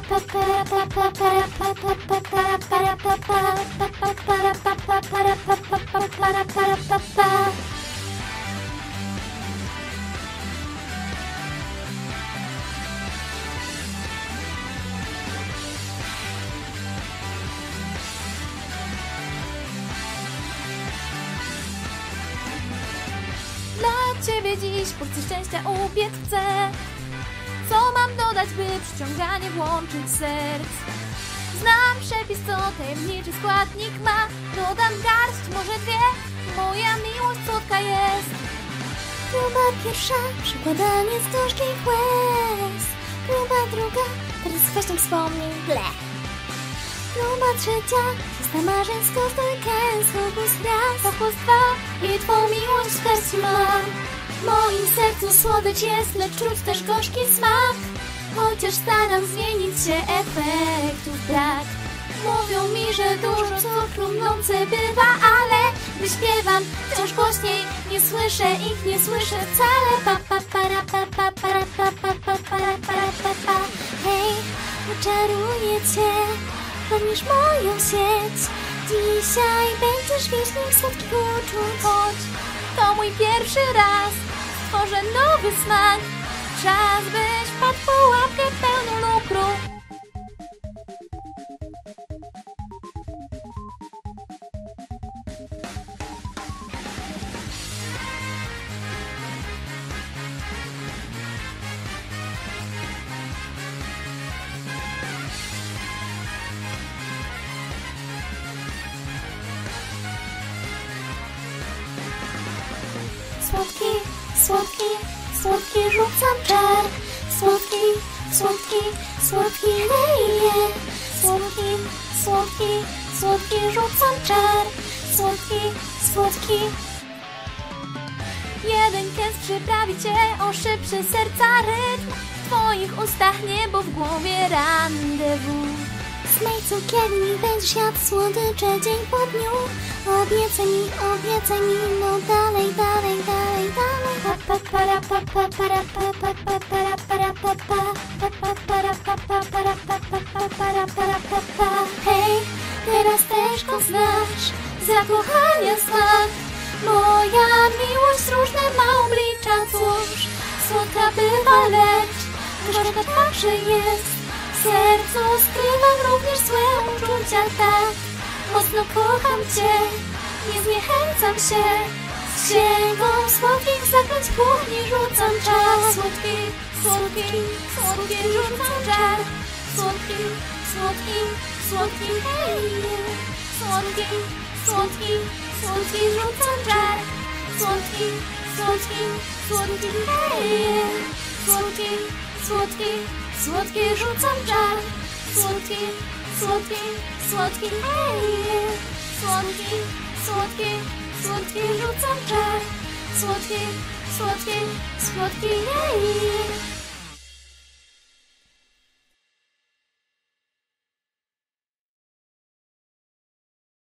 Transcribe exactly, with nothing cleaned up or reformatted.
Dla ciebie dziś porcję szczęścia upiec chcę. Co mam dodać, by przyciąganie włączyć serc? Znam przepis, co tajemniczy składnik ma. Dodam garść, może dwie, moja miłość słodka jest. Próba pierwsza, przykładanie z gorzkich łez. Próba druga, teraz kwaśnych wspomnień ble. Próba trzecia, czysta marzeń z kostek kęs. Fokus raz, Fokus dwa i twą miłość w sercu mam. w moim sercu słodycz jest, lecz czuć też gorzki smak. Chociaż staram zmienić się, efektów brak. Mówią mi, że dużo cukru mnące bywa, ale gdy śpiewam wciąż głośniej, nie słyszę ich, nie słyszę wcale. Pa, pa, para, pa, pa, para, pa, pa, pa, para, para, pa, pa. Hej, wyczaruję cię, pełnisz moją sieć. Dzisiaj będziesz wieśniem słodkich uczuć. Choć to mój pierwszy raz, stworzę nowy smak. Czas, byś wpadł w pułapkę pełną lukru. Słodki, słodki, słodki rzucam czar. Słodki, słodki, słodki leje. Słodki, słodki, słodki rzucam czar. Słodki, słodki. Jeden kęs przyprawi cię o szybszy serca rytm. W twoich ustach niebo, w głowie rendezvous. Zmyj cukierni, będziesz jadł słodycze dzień po dniu. Obiecaj mi, obiecaj mi, no dalej, dalej, dalej, dalej. Pa, pa, para, pa, pa, para, pa, pa, pa, para, para, pa, pa. Pa, pa, para, pa, pa, para, pa, pa, pa, para, para, pa, pa. Hej, teraz też go znasz, zakochania smak. Moja miłość różne ma oblicza, cóż, słodka bywa, lecz gorzka także jest. W sercu skrywam również złe uczucia, tak mocno kocham cię, nie zniechęcam się. Z księgą słodkich zaklęć w kuchni rzucam czar. Słodki, słodki, słodki rzucam czar. Słodki, słodki, słodki, hej. Słodki, słodki, słodki rzucam czar. Słodki, słodki, słodki, hej. Słodki, słodki, słodki rzucam czar. Słodki, słodki, słodki, hej. Słodki, słodki, słodki rzucam czar. Słodki, słodki, słodki, hej.